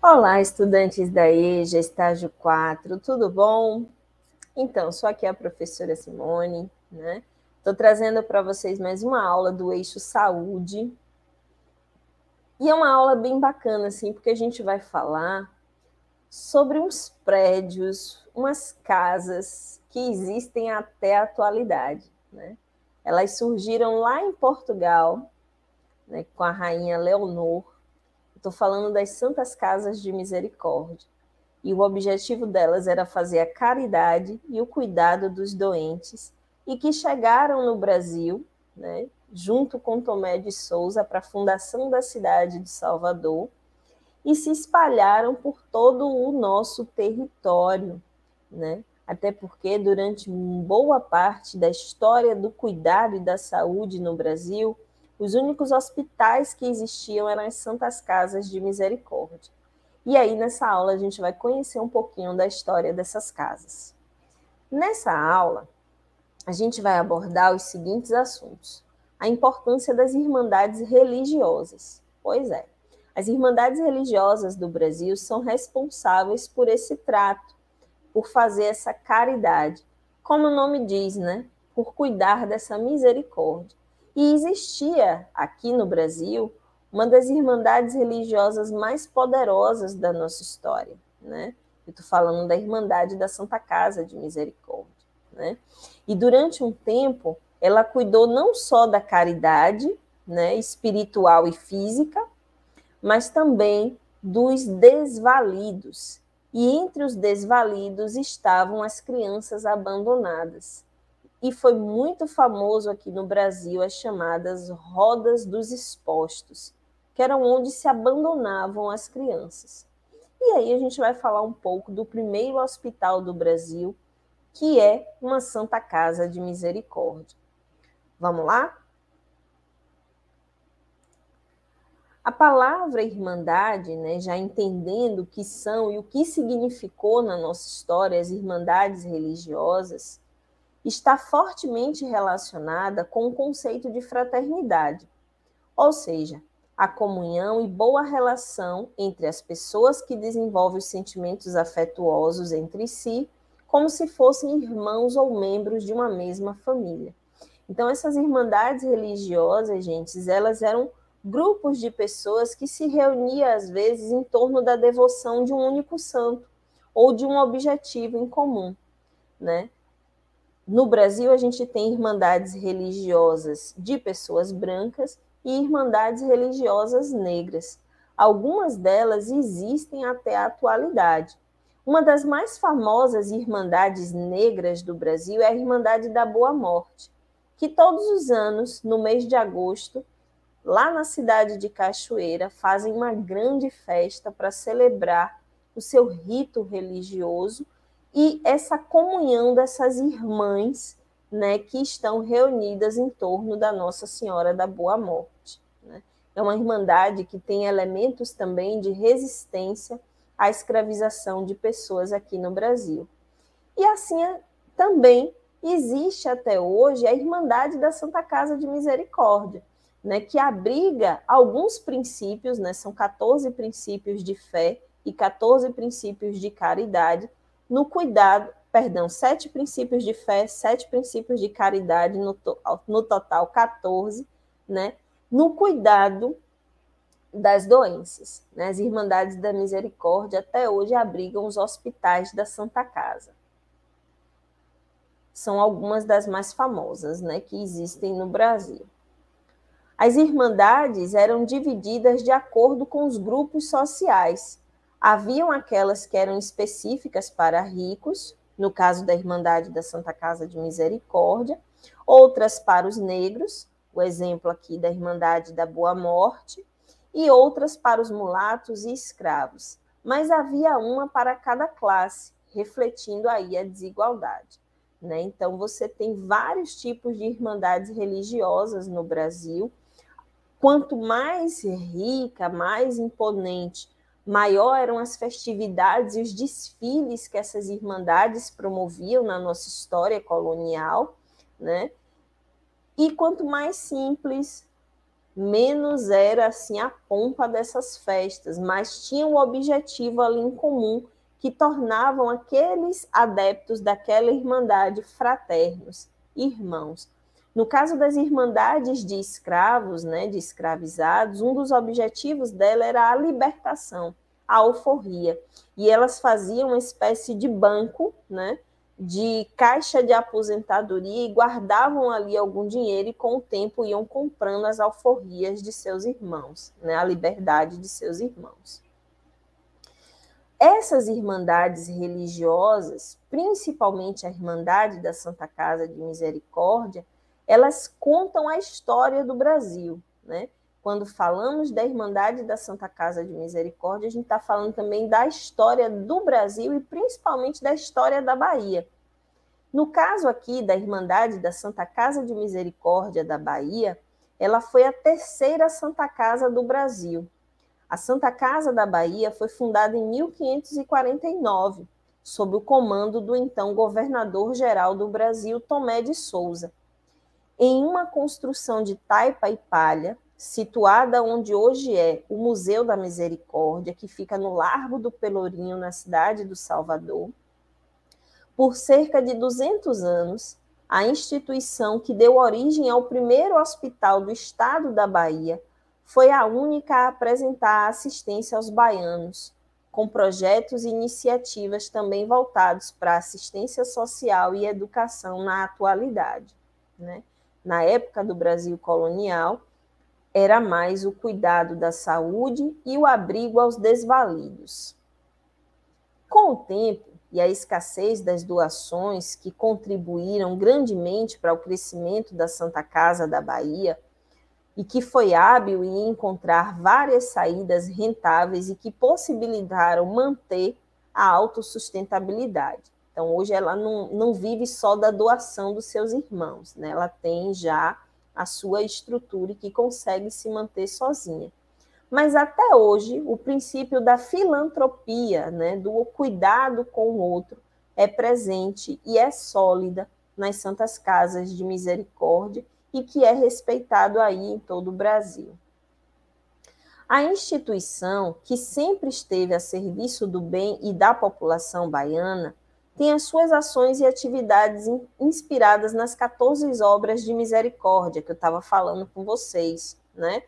Olá, estudantes da EJA, estágio 4, tudo bom? Então, sou aqui a professora Simone, né? Estou trazendo para vocês mais uma aula do eixo saúde. E é uma aula bem bacana, assim, porque a gente vai falar sobre uns prédios, umas casas que existem até a atualidade, né? Elas surgiram lá em Portugal, né, com a rainha Leonor. Estou falando das Santas Casas de Misericórdia. E o objetivo delas era fazer a caridade e o cuidado dos doentes, e que chegaram no Brasil, né, junto com Tomé de Souza, para a fundação da cidade de Salvador, e se espalharam por todo o nosso território, né? Até porque durante boa parte da história do cuidado e da saúde no Brasil, os únicos hospitais que existiam eram as Santas Casas de Misericórdia. E aí, nessa aula, a gente vai conhecer um pouquinho da história dessas casas. Nessa aula, a gente vai abordar os seguintes assuntos. A importância das irmandades religiosas. Pois é, as irmandades religiosas do Brasil são responsáveis por esse trato, por fazer essa caridade, como o nome diz, né? Por cuidar dessa misericórdia. E existia aqui no Brasil uma das irmandades religiosas mais poderosas da nossa história, né? Eu estou falando da Irmandade da Santa Casa de Misericórdia, né? E durante um tempo, ela cuidou não só da caridade, né, espiritual e física, mas também dos desvalidos. E entre os desvalidos estavam as crianças abandonadas. E foi muito famoso aqui no Brasil as chamadas rodas dos expostos, que eram onde se abandonavam as crianças. E aí a gente vai falar um pouco do primeiro hospital do Brasil, que é uma Santa Casa de Misericórdia. Vamos lá? A palavra irmandade, né, já entendendo o que são e o que significou na nossa história as irmandades religiosas, está fortemente relacionada com o conceito de fraternidade, ou seja, a comunhão e boa relação entre as pessoas que desenvolvem os sentimentos afetuosos entre si, como se fossem irmãos ou membros de uma mesma família. Então, essas irmandades religiosas, gente, elas eram grupos de pessoas que se reuniam, às vezes, em torno da devoção de um único santo ou de um objetivo em comum, né? No Brasil, a gente tem irmandades religiosas de pessoas brancas e irmandades religiosas negras. Algumas delas existem até a atualidade. Uma das mais famosas irmandades negras do Brasil é a Irmandade da Boa Morte, que todos os anos, no mês de agosto, lá na cidade de Cachoeira, fazem uma grande festa para celebrar o seu rito religioso e essa comunhão dessas irmãs, né, que estão reunidas em torno da Nossa Senhora da Boa Morte, né? É uma irmandade que tem elementos também de resistência à escravização de pessoas aqui no Brasil. E assim também existe até hoje a Irmandade da Santa Casa de Misericórdia, né, que abriga alguns princípios, né, são 14 princípios de fé e 14 princípios de caridade, no cuidado, 7 princípios de fé, 7 princípios de caridade, no total 14, né, no cuidado das doenças. Né? As Irmandades da Misericórdia até hoje abrigam os hospitais da Santa Casa. São algumas das mais famosas, né, que existem no Brasil. As irmandades eram divididas de acordo com os grupos sociais. Haviam aquelas que eram específicas para ricos, no caso da Irmandade da Santa Casa de Misericórdia, outras para os negros, o exemplo aqui da Irmandade da Boa Morte, e outras para os mulatos e escravos. Mas havia uma para cada classe, refletindo aí a desigualdade. Né? Então, você tem vários tipos de irmandades religiosas no Brasil. Quanto mais rica, mais imponente, maior eram as festividades e os desfiles que essas irmandades promoviam na nossa história colonial, né? E quanto mais simples, menos era assim a pompa dessas festas, mas tinha um objetivo ali em comum que tornavam aqueles adeptos daquela irmandade fraternos, irmãos. No caso das irmandades de escravos, né, de escravizados, um dos objetivos dela era a libertação, a alforria. E elas faziam uma espécie de banco, né, de caixa de aposentadoria e guardavam ali algum dinheiro e com o tempo iam comprando as alforrias de seus irmãos, né, a liberdade de seus irmãos. Essas irmandades religiosas, principalmente a Irmandade da Santa Casa de Misericórdia, elas contam a história do Brasil, né? Quando falamos da Irmandade da Santa Casa de Misericórdia, a gente está falando também da história do Brasil e principalmente da história da Bahia. No caso aqui da Irmandade da Santa Casa de Misericórdia da Bahia, ela foi a terceira Santa Casa do Brasil. A Santa Casa da Bahia foi fundada em 1549, sob o comando do então governador-geral do Brasil, Tomé de Souza. Em uma construção de taipa e palha, situada onde hoje é o Museu da Misericórdia, que fica no Largo do Pelourinho, na cidade do Salvador, por cerca de 200 anos, a instituição que deu origem ao primeiro hospital do estado da Bahia foi a única a apresentar assistência aos baianos, com projetos e iniciativas também voltados para assistência social e educação na atualidade, né? Na época do Brasil colonial, era mais o cuidado da saúde e o abrigo aos desvalidos. Com o tempo e a escassez das doações que contribuíram grandemente para o crescimento da Santa Casa da Bahia, e que foi hábil em encontrar várias saídas rentáveis e que possibilitaram manter a autossustentabilidade. Então, hoje ela não vive só da doação dos seus irmãos, né? Ela tem já a sua estrutura e que consegue se manter sozinha. Mas até hoje, o princípio da filantropia, né, do cuidado com o outro, é presente e é sólida nas Santas Casas de Misericórdia e que é respeitado aí em todo o Brasil. A instituição, que sempre esteve a serviço do bem e da população baiana, tem as suas ações e atividades inspiradas nas 14 obras de misericórdia que eu estava falando com vocês, né?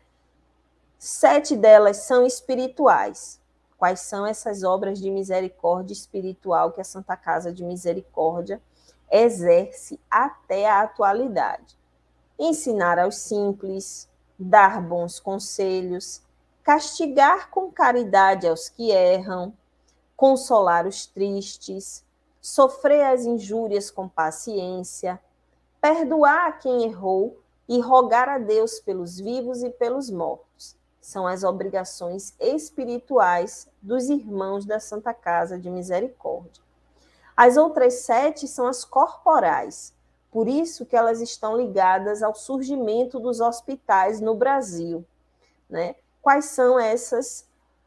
7 delas são espirituais. Quais são essas obras de misericórdia espiritual que a Santa Casa de Misericórdia exerce até a atualidade? Ensinar aos simples, dar bons conselhos, castigar com caridade aos que erram, consolar os tristes, sofrer as injúrias com paciência, perdoar a quem errou e rogar a Deus pelos vivos e pelos mortos. São as obrigações espirituais dos irmãos da Santa Casa de Misericórdia. As outras 7 são as corporais, por isso que elas estão ligadas ao surgimento dos hospitais no Brasil, né? Quais são essas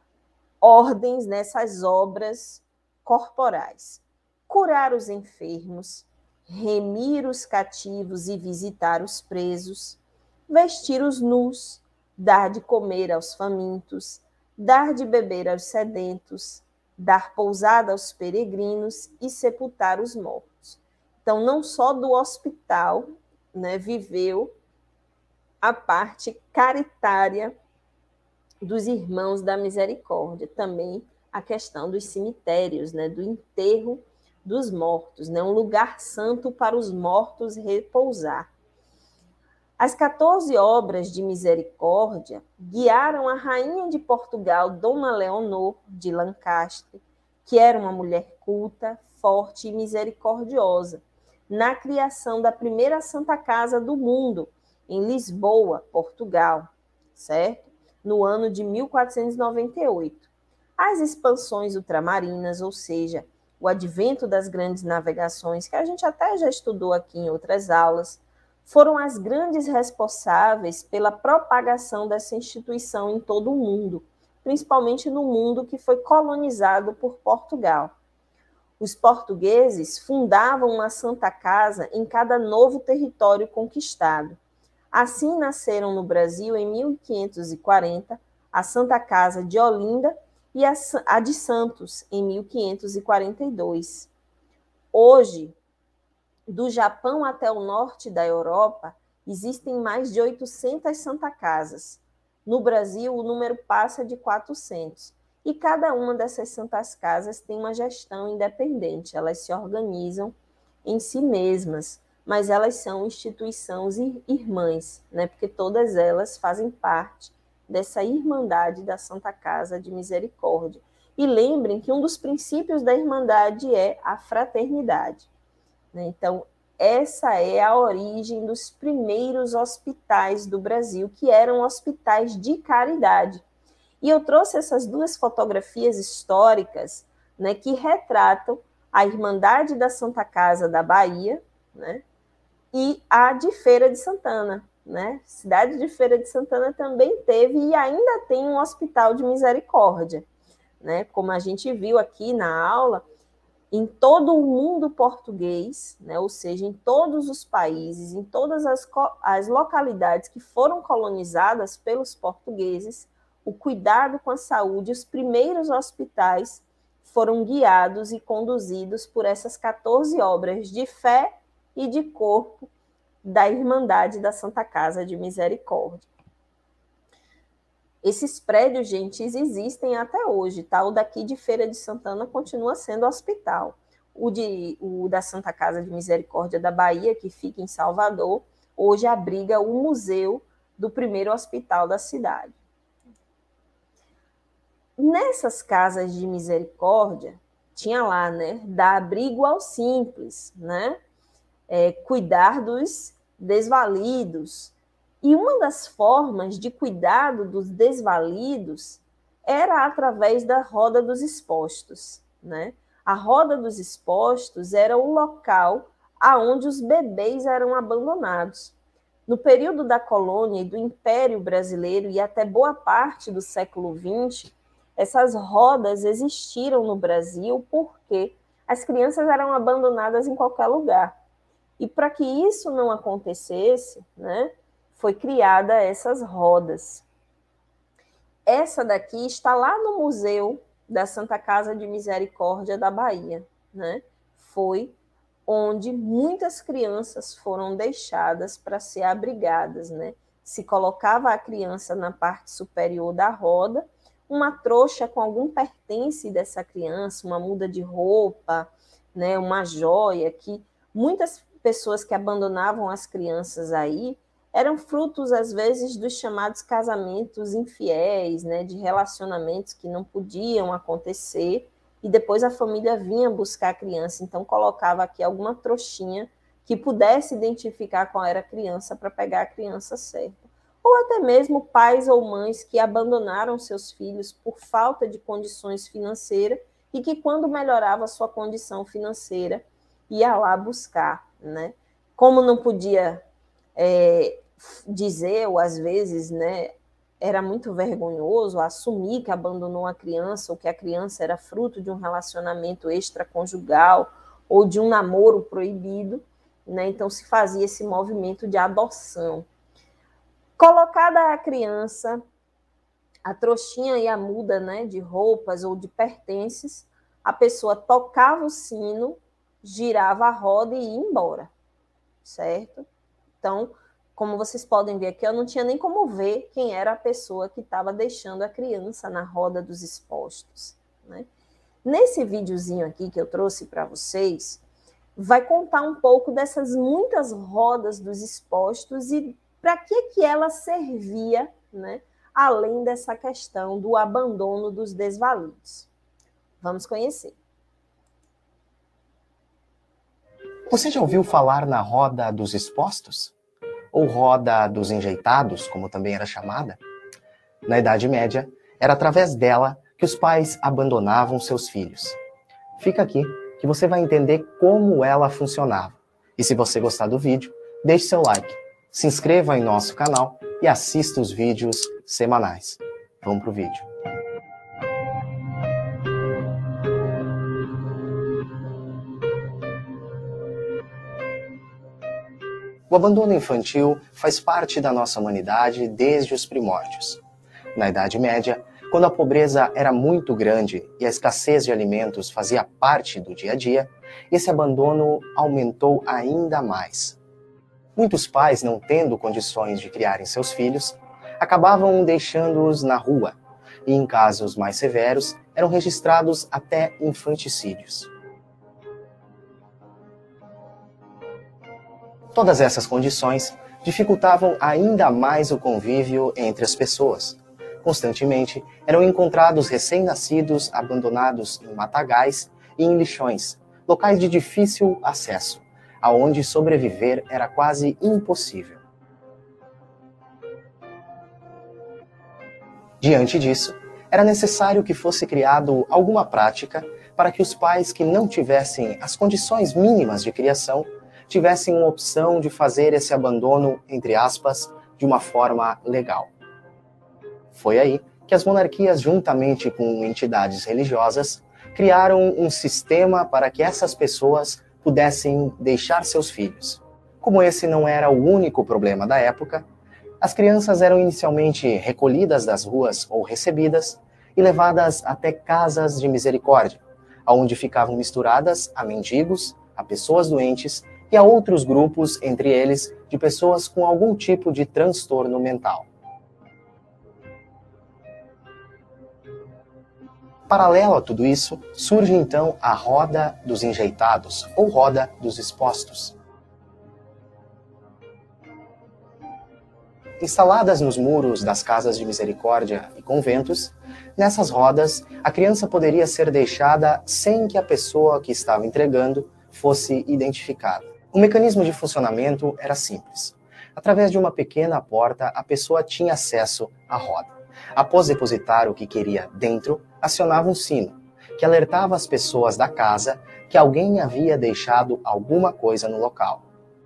ordens, nessas obras corporais? Curar os enfermos, remir os cativos e visitar os presos, vestir os nus, dar de comer aos famintos, dar de beber aos sedentos, dar pousada aos peregrinos e sepultar os mortos. Então, não só do hospital, né, viveu a parte caritária dos irmãos da misericórdia, também a questão dos cemitérios, né, do enterro dos mortos, né, um lugar santo para os mortos repousar. As 14 obras de misericórdia guiaram a rainha de Portugal, Dona Leonor de Lancaster, que era uma mulher culta, forte e misericordiosa, na criação da primeira Santa Casa do mundo, em Lisboa, Portugal, certo? No ano de 1498. As expansões ultramarinas, ou seja, o advento das grandes navegações, que a gente até já estudou aqui em outras aulas, foram as grandes responsáveis pela propagação dessa instituição em todo o mundo, principalmente no mundo que foi colonizado por Portugal. Os portugueses fundavam uma Santa Casa em cada novo território conquistado. Assim nasceram no Brasil, em 1540, a Santa Casa de Olinda e a de Santos, em 1542. Hoje, do Japão até o norte da Europa, existem mais de 800 Santa Casas. No Brasil, o número passa de 400. E cada uma dessas Santas Casas tem uma gestão independente. Elas se organizam em si mesmas, mas elas são instituições irmãs, né? Porque todas elas fazem parte dessa irmandade da Santa Casa de Misericórdia. E lembrem que um dos princípios da irmandade é a fraternidade. Então, essa é a origem dos primeiros hospitais do Brasil, que eram hospitais de caridade. E eu trouxe essas duas fotografias históricas, né, que retratam a Irmandade da Santa Casa da Bahia, né, e a de Feira de Santana. Né? Cidade de Feira de Santana também teve e ainda tem um hospital de misericórdia. Né? Como a gente viu aqui na aula, em todo o mundo português, né, ou seja, em todos os países, em todas as localidades que foram colonizadas pelos portugueses, o cuidado com a saúde, os primeiros hospitais foram guiados e conduzidos por essas 14 obras de fé e de corpo da Irmandade da Santa Casa de Misericórdia. Esses prédios, gente, existem até hoje, tá? O daqui de Feira de Santana continua sendo hospital. O da Santa Casa de Misericórdia da Bahia, que fica em Salvador, hoje abriga o museu do primeiro hospital da cidade. Nessas casas de misericórdia, tinha lá, né, dar abrigo aos simples, né, cuidar dos desvalidos. E uma das formas de cuidado dos desvalidos era através da Roda dos Expostos. Né? A Roda dos Expostos era o local aonde os bebês eram abandonados. No período da colônia e do Império Brasileiro e até boa parte do século XX, essas rodas existiram no Brasil porque as crianças eram abandonadas em qualquer lugar. E para que isso não acontecesse, né, foi criada essas rodas. Essa daqui está lá no Museu da Santa Casa de Misericórdia da Bahia. Né? Foi onde muitas crianças foram deixadas para ser abrigadas. Né? Se colocava a criança na parte superior da roda, uma trouxa com algum pertence dessa criança, uma muda de roupa, né, uma joia, que muitas pessoas que abandonavam as crianças aí eram frutos, às vezes, dos chamados casamentos infiéis, né, de relacionamentos que não podiam acontecer, e depois a família vinha buscar a criança, então colocava aqui alguma trouxinha que pudesse identificar qual era a criança para pegar a criança certa. Ou até mesmo pais ou mães que abandonaram seus filhos por falta de condições financeiras e que, quando melhorava a sua condição financeira, ia lá buscar. Né? Como não podia dizer, ou às vezes, né, era muito vergonhoso assumir que abandonou a criança ou que a criança era fruto de um relacionamento extraconjugal ou de um namoro proibido, né? Então se fazia esse movimento de adoção. Colocada a criança, a trouxinha e a muda, né, de roupas ou de pertences, a pessoa tocava o sino, girava a roda e ia embora, certo? Então, como vocês podem ver aqui, eu não tinha nem como ver quem era a pessoa que estava deixando a criança na roda dos expostos. Né? Nesse videozinho aqui que eu trouxe para vocês, vai contar um pouco dessas muitas rodas dos expostos e para que ela servia, né? Além dessa questão do abandono dos desvalidos. Vamos conhecer. Você já ouviu falar na roda dos expostos? Ou roda dos enjeitados, como também era chamada? Na Idade Média, era através dela que os pais abandonavam seus filhos. Fica aqui que você vai entender como ela funcionava. E se você gostar do vídeo, deixe seu like, se inscreva em nosso canal e assista os vídeos semanais. Vamos pro vídeo. O abandono infantil faz parte da nossa humanidade desde os primórdios. Na Idade Média, quando a pobreza era muito grande e a escassez de alimentos fazia parte do dia a dia, esse abandono aumentou ainda mais. Muitos pais, não tendo condições de criarem seus filhos, acabavam deixando-os na rua, e em casos mais severos, eram registrados até infanticídios. Todas essas condições dificultavam ainda mais o convívio entre as pessoas. Constantemente eram encontrados recém-nascidos abandonados em matagais e em lixões, locais de difícil acesso, aonde sobreviver era quase impossível. Diante disso, era necessário que fosse criado alguma prática para que os pais que não tivessem as condições mínimas de criação tivessem uma opção de fazer esse abandono, entre aspas, de uma forma legal. Foi aí que as monarquias, juntamente com entidades religiosas, criaram um sistema para que essas pessoas pudessem deixar seus filhos. Como esse não era o único problema da época, as crianças eram inicialmente recolhidas das ruas ou recebidas e levadas até casas de misericórdia, onde ficavam misturadas a mendigos, a pessoas doentes e a outros grupos, entre eles de pessoas com algum tipo de transtorno mental. Paralelo a tudo isso, surge então a Roda dos Enjeitados, ou Roda dos Expostos. Instaladas nos muros das casas de misericórdia e conventos, nessas rodas, a criança poderia ser deixada sem que a pessoa que estava entregando fosse identificada. O mecanismo de funcionamento era simples. Através de uma pequena porta, a pessoa tinha acesso à roda. Após depositar o que queria dentro, acionava um sino, que alertava as pessoas da casa que alguém havia deixado alguma coisa no local.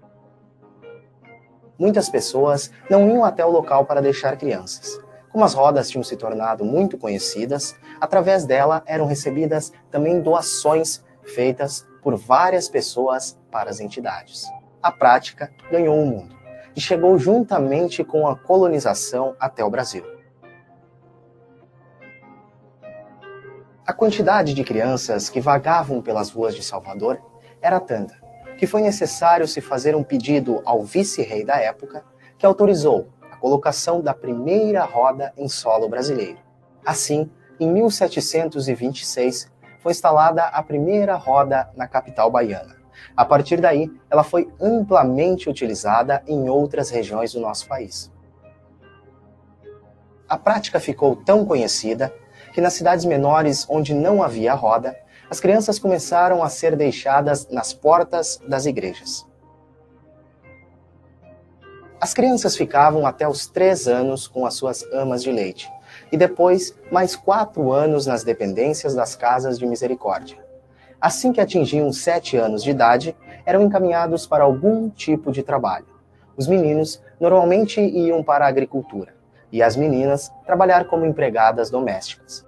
Muitas pessoas não iam até o local para deixar crianças. Como as rodas tinham se tornado muito conhecidas, através dela eram recebidas também doações feitas por várias pessoas para as entidades. A prática ganhou o mundo e chegou juntamente com a colonização até o Brasil. A quantidade de crianças que vagavam pelas ruas de Salvador era tanta que foi necessário se fazer um pedido ao vice-rei da época, que autorizou a colocação da primeira roda em solo brasileiro. Assim, em 1726, foi instalada a primeira roda na capital baiana. A partir daí, ela foi amplamente utilizada em outras regiões do nosso país. A prática ficou tão conhecida que nas cidades menores onde não havia roda, as crianças começaram a ser deixadas nas portas das igrejas. As crianças ficavam até os 3 anos com as suas amas de leite, e depois mais 4 anos nas dependências das casas de misericórdia. Assim que atingiam 7 anos de idade, eram encaminhados para algum tipo de trabalho. Os meninos normalmente iam para a agricultura, e as meninas trabalhar como empregadas domésticas.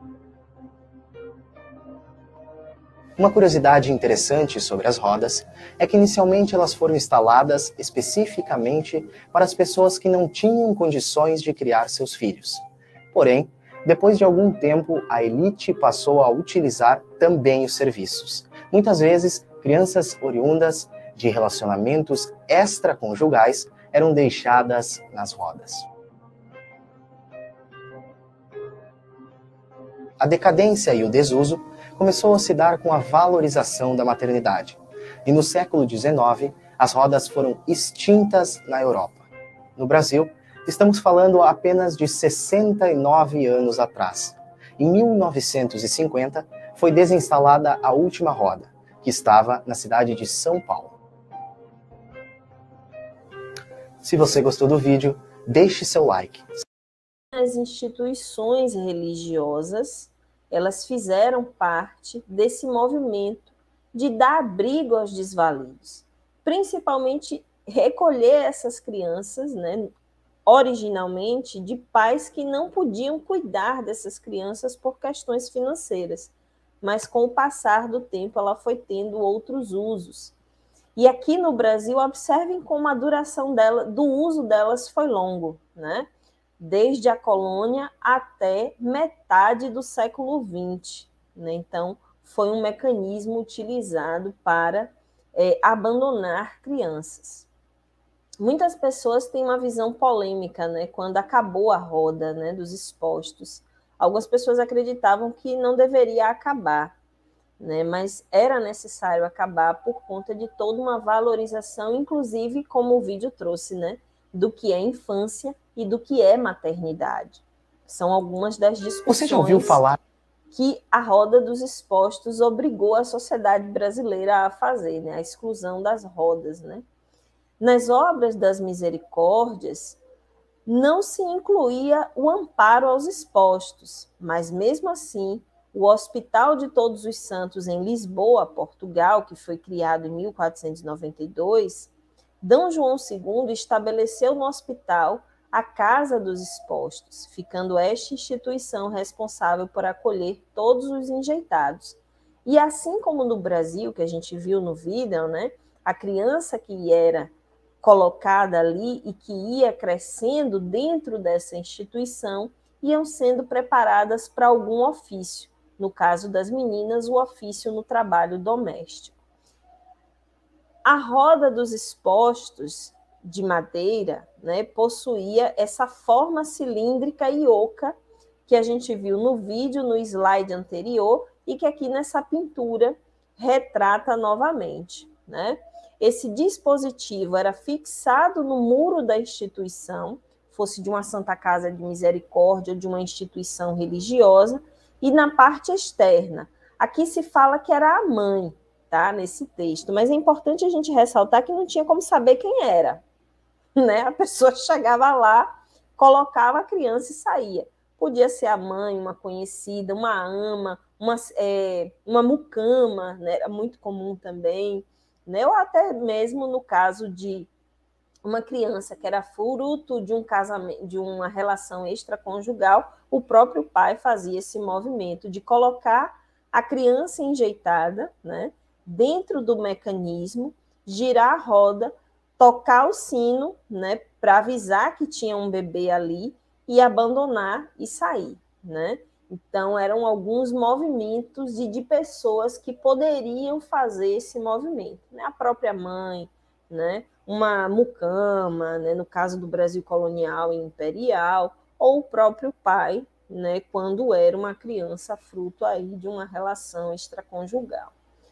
Uma curiosidade interessante sobre as rodas é que inicialmente elas foram instaladas especificamente para as pessoas que não tinham condições de criar seus filhos. Porém, depois de algum tempo, a elite passou a utilizar também os serviços. Muitas vezes, crianças oriundas de relacionamentos extraconjugais eram deixadas nas rodas. A decadência e o desuso começou a se dar com a valorização da maternidade. E no século XIX, as rodas foram extintas na Europa. No Brasil, estamos falando apenas de 69 anos atrás. Em 1950, foi desinstalada a última roda, que estava na cidade de São Paulo. Se você gostou do vídeo, deixe seu like. As instituições religiosas, elas fizeram parte desse movimento de dar abrigo aos desvalidos, principalmente recolher essas crianças, né, originalmente de pais que não podiam cuidar dessas crianças por questões financeiras, mas com o passar do tempo ela foi tendo outros usos. E aqui no Brasil, observem como a duração do uso delas foi longo, né? Desde a colônia até metade do século XX, né? Então, foi um mecanismo utilizado para abandonar crianças. Muitas pessoas têm uma visão polêmica, né? Quando acabou a roda, né, dos expostos. Algumas pessoas acreditavam que não deveria acabar, né? Mas era necessário acabar por conta de toda uma valorização, inclusive, como o vídeo trouxe, né? Do que é infância e do que é maternidade. São algumas das discussões. Você já ouviu falar que a roda dos expostos obrigou a sociedade brasileira a fazer, né? A exclusão das rodas, né? Nas obras das misericórdias, não se incluía o amparo aos expostos, mas mesmo assim, o Hospital de Todos os Santos em Lisboa, Portugal, que foi criado em 1492, D. João II estabeleceu no hospital a Casa dos Expostos, ficando esta instituição responsável por acolher todos os enjeitados. E assim como no Brasil, que a gente viu no vídeo, né, a criança que era colocada ali e que ia crescendo dentro dessa instituição, iam sendo preparadas para algum ofício. No caso das meninas, o ofício no trabalho doméstico. A roda dos expostos de madeira, né, possuía essa forma cilíndrica e oca que a gente viu no vídeo, no slide anterior, e que aqui nessa pintura retrata novamente, né? Esse dispositivo era fixado no muro da instituição, fosse de uma Santa Casa de Misericórdia, de uma instituição religiosa, e na parte externa. Aqui se fala que era a mãe, tá, nesse texto, mas é importante a gente ressaltar que não tinha como saber quem era, né? A pessoa chegava lá, colocava a criança e saía. Podia ser a mãe, uma conhecida, uma ama, uma mucama, né? Era muito comum também, né? Ou até mesmo no caso de uma criança que era fruto de um casamento, de uma relação extraconjugal, o próprio pai fazia esse movimento de colocar a criança enjeitada, né, dentro do mecanismo, girar a roda, tocar o sino, né, para avisar que tinha um bebê ali e abandonar e sair, né? Então, eram alguns movimentos de pessoas que poderiam fazer esse movimento, né? A própria mãe, né? Uma mucama, né? No caso do Brasil colonial e imperial, ou o próprio pai, né? Quando era uma criança fruto aí de uma relação extraconjugal,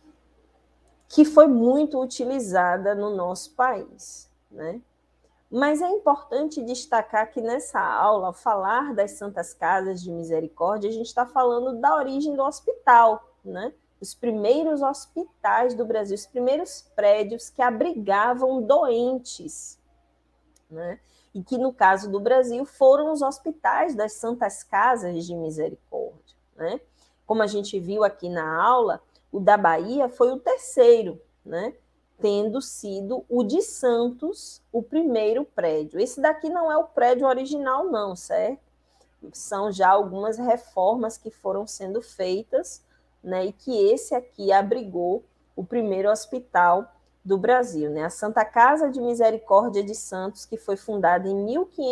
que foi muito utilizada no nosso país, né? Mas é importante destacar que nessa aula, ao falar das Santas Casas de Misericórdia, a gente está falando da origem do hospital, né? Os primeiros hospitais do Brasil, os primeiros prédios que abrigavam doentes, né? E que, no caso do Brasil, foram os hospitais das Santas Casas de Misericórdia, né? Como a gente viu aqui na aula, o da Bahia foi o terceiro, né? Tendo sido o de Santos o primeiro prédio. Esse daqui não é o prédio original, não, certo? São já algumas reformas que foram sendo feitas, né? E que esse aqui abrigou o primeiro hospital do Brasil, né? A Santa Casa de Misericórdia de Santos, que foi fundada em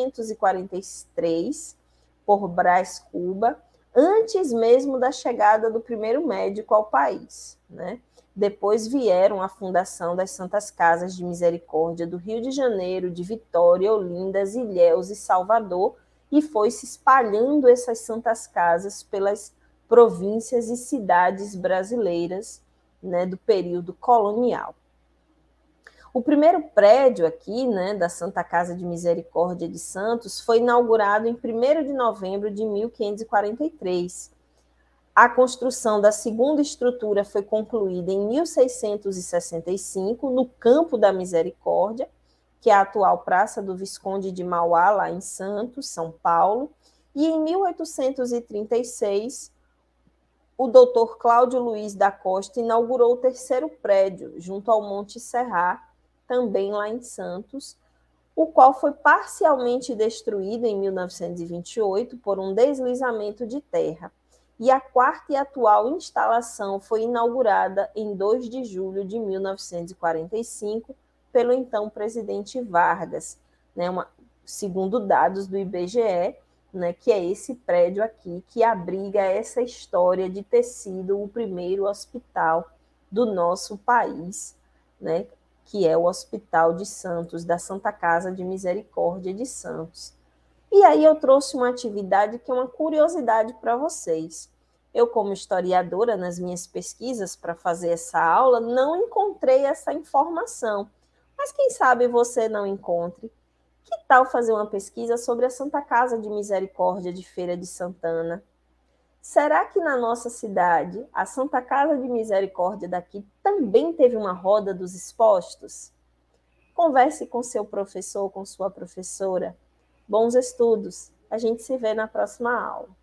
1543 por Brás Cuba, antes mesmo da chegada do primeiro médico ao país, né? Depois vieram a fundação das Santas Casas de Misericórdia do Rio de Janeiro, de Vitória, Olinda, Ilhéus e Salvador, e foi se espalhando essas Santas Casas pelas províncias e cidades brasileiras, né, do período colonial. O primeiro prédio aqui, né, da Santa Casa de Misericórdia de Santos, foi inaugurado em 1º de novembro de 1543. A construção da segunda estrutura foi concluída em 1665, no Campo da Misericórdia, que é a atual Praça do Visconde de Mauá, lá em Santos, São Paulo, e em 1836, o doutor Cláudio Luiz da Costa inaugurou o terceiro prédio, junto ao Monte Serra, também lá em Santos, o qual foi parcialmente destruído em 1928 por um deslizamento de terra. e a quarta e atual instalação foi inaugurada em 2 de julho de 1945 pelo então presidente Vargas, né, segundo dados do IBGE, né, que é esse prédio aqui que abriga essa história de ter sido o primeiro hospital do nosso país, né, que é o Hospital de Santos, da Santa Casa de Misericórdia de Santos. E aí eu trouxe uma atividade que é uma curiosidade para vocês. Eu, como historiadora, nas minhas pesquisas para fazer essa aula, não encontrei essa informação. Mas quem sabe você não encontre. Que tal fazer uma pesquisa sobre a Santa Casa de Misericórdia de Feira de Santana? Será que na nossa cidade, a Santa Casa de Misericórdia daqui também teve uma roda dos expostos? Converse com seu professor, com sua professora. Bons estudos. A gente se vê na próxima aula.